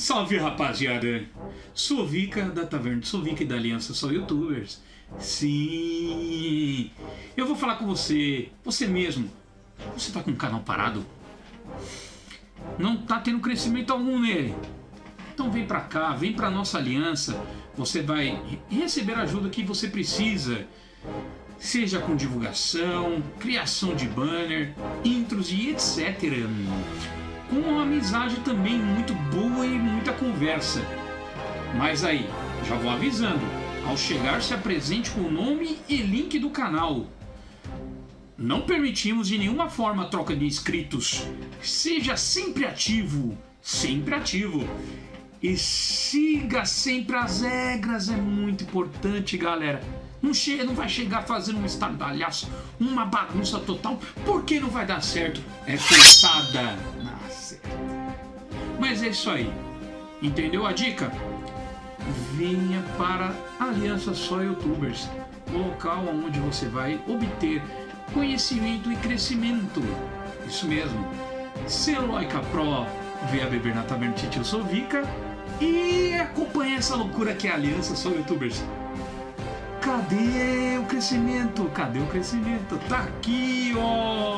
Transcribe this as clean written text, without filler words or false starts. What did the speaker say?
Salve, rapaziada! Sou Vika da Taverna de Sovica e da Aliança Só Youtubers. Sim! Eu vou falar com você mesmo. Você tá com o canal parado? Não tá tendo crescimento algum nele? Então vem pra cá, vem pra nossa aliança. Você vai receber a ajuda que você precisa. Seja com divulgação, criação de banner, intros e etc. Com uma amizade também muito boa e muita conversa. Mas aí, já vou avisando, ao chegar se apresente com o nome e link do canal. Não permitimos de nenhuma forma a troca de inscritos. Seja sempre ativo, sempre ativo. E siga sempre as regras, é muito importante, galera. Não vai chegar fazendo um estardalhaço, uma bagunça total, porque não vai dar certo. É forçada. Nossa. Mas é isso aí. Entendeu a dica? Venha para a Aliança Só Youtubers, o local onde você vai obter conhecimento e crescimento. Isso mesmo. Celoica Pro, venha beber na Taverna de Tio Sovica e acompanhe essa loucura que é a Aliança Só Youtubers. Cadê o crescimento? Cadê o crescimento? Tá aqui, ó!